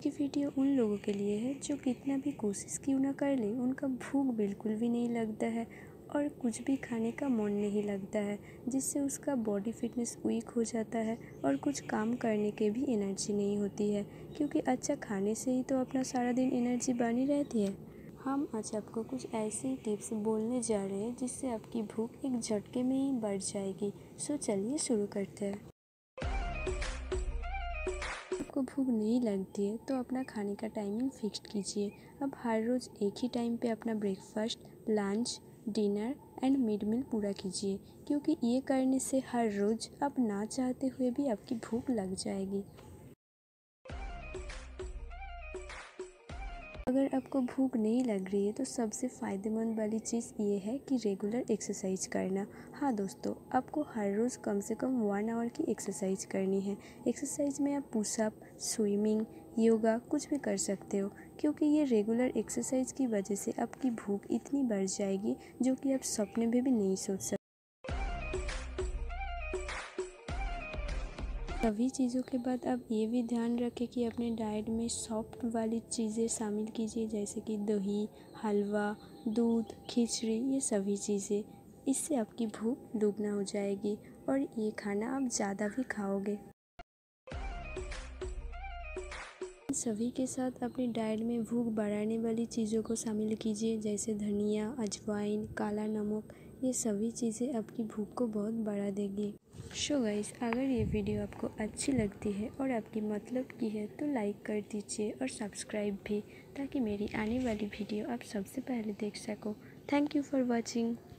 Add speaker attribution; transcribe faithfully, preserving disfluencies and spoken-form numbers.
Speaker 1: कि वीडियो उन लोगों के लिए है जो कितना भी कोशिश क्यों ना कर ले, उनका भूख बिल्कुल भी नहीं लगता है और कुछ भी खाने का मन नहीं लगता है, जिससे उसका बॉडी फिटनेस वीक हो जाता है और कुछ काम करने के भी एनर्जी नहीं होती है, क्योंकि अच्छा खाने से ही तो अपना सारा दिन एनर्जी बनी रहती है। हम आज आपको कुछ ऐसे टिप्स बोलने जा रहे हैं जिससे आपकी भूख एक झटके में ही बढ़ जाएगी। सो चलिए शुरू करते हैं। आपको भूख नहीं लगती है तो अपना खाने का टाइमिंग फिक्स्ड कीजिए। अब हर रोज़ एक ही टाइम पे अपना breakfast, lunch, dinner and mid meal पूरा कीजिए, क्योंकि ये करने से हर रोज़ आप ना चाहते हुए भी आपकी भूख लग जाएगी। अगर आपको भूख नहीं लग रही है तो सबसे फ़ायदेमंद वाली चीज़ ये है कि रेगुलर एक्सरसाइज करना। हाँ दोस्तों, आपको हर रोज़ कम से कम वन आवर की एक्सरसाइज करनी है। एक्सरसाइज में आप पुशअप, स्विमिंग, योगा कुछ भी कर सकते हो, क्योंकि ये रेगुलर एक्सरसाइज की वजह से आपकी भूख इतनी बढ़ जाएगी जो कि आप सपने में भी नहीं सोच सकते। सभी चीज़ों के बाद आप ये भी ध्यान रखें कि अपने डाइट में सॉफ्ट वाली चीज़ें शामिल कीजिए, जैसे कि दही, हलवा, दूध, खिचड़ी, ये सभी चीज़ें। इससे आपकी भूख दुगना हो जाएगी और ये खाना आप ज़्यादा भी खाओगे। इन सभी के साथ अपनी डाइट में भूख बढ़ाने वाली चीज़ों को शामिल कीजिए, जैसे धनिया, अजवाइन, काला नमक। ये सभी चीज़ें आपकी भूख को बहुत बढ़ा देगी। सो गाइस, अगर ये वीडियो आपको अच्छी लगती है और आपकी मतलब की है तो लाइक कर दीजिए और सब्सक्राइब भी, ताकि मेरी आने वाली वीडियो आप सबसे पहले देख सको। Thank you for watching.